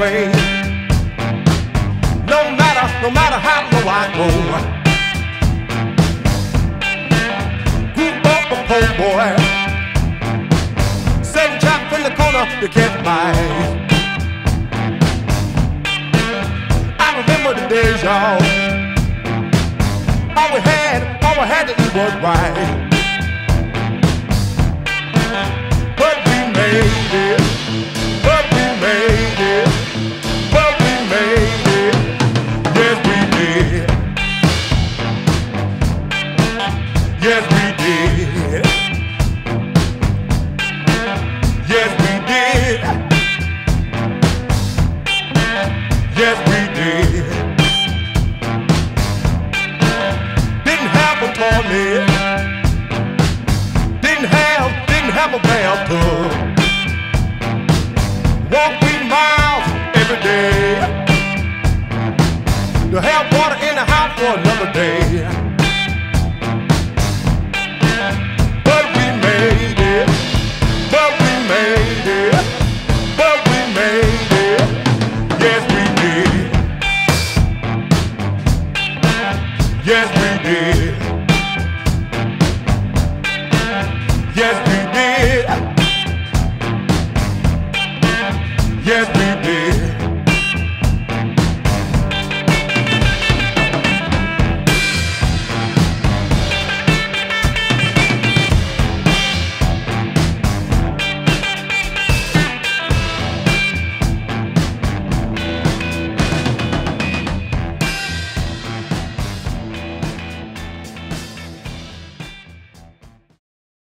way. No matter how low I go. Group up a poor boy, 7 chops in the corner to catch my eye. I remember the days, y'all. All we had to eat was right. But we made it. But we made it. But we made it. Yes, we did. Yes, we did. Yes, we did. Yes, we did. Didn't have a toilet. Didn't have a bathtub. Walk 3 miles every day to have water in the house for another day. But we made it. But we made it. But we made it. Yes, we did. Yes, we did. Yes, we did. Yes, we